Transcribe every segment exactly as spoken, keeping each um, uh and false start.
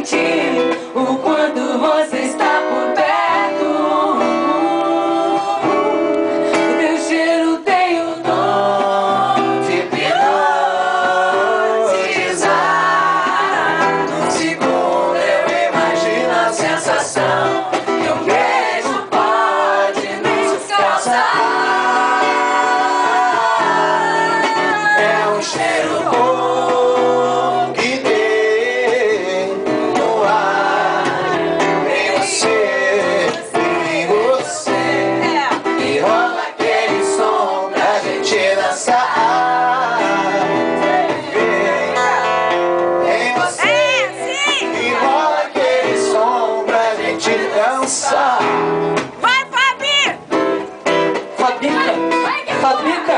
sentir o quanto você está por perto. O teu cheiro tem o dom de hipnotizar. Num segundo eu imagino a sensação que um beijo pode nos causar. É um cheiro bom que tem no ar. Em você, em você. E rola aquele som pra gente dançar. Em você, e rola aquele som pra gente dançar. Vai, Fabi! Fabica, Fabica.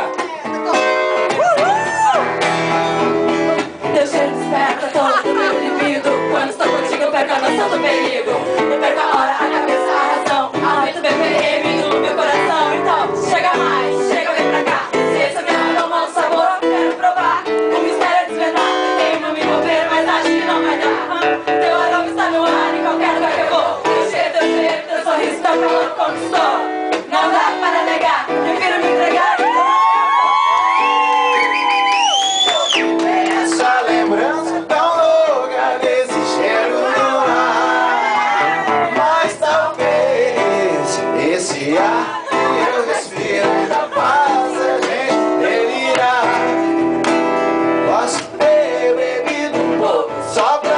Teu cheiro desperta todo o meu libido. Quando estou contigo eu perco a noção do perigo. Eu perco a hora, a cabeça, a razão. Aumento o B P M no meu coração. Então chega mais, chega, vem pra cá. Se esse é meu aroma, o sabor eu quero provar. O mistério é desvendar. Temo me envolver, mas acho que não vai dar. Teu aroma está no ar em qualquer lugar que eu vou. Teu cheiro, teu cheiro, teu sorriso, teu calor conquistou. Não dá para negar, prefiro me entregar. Essa lembrança tão louca desse cheiro no ar. Mas talvez esse ar que eu respiro ainda faz a gente delirar. Posso ter bebido um pouco só pra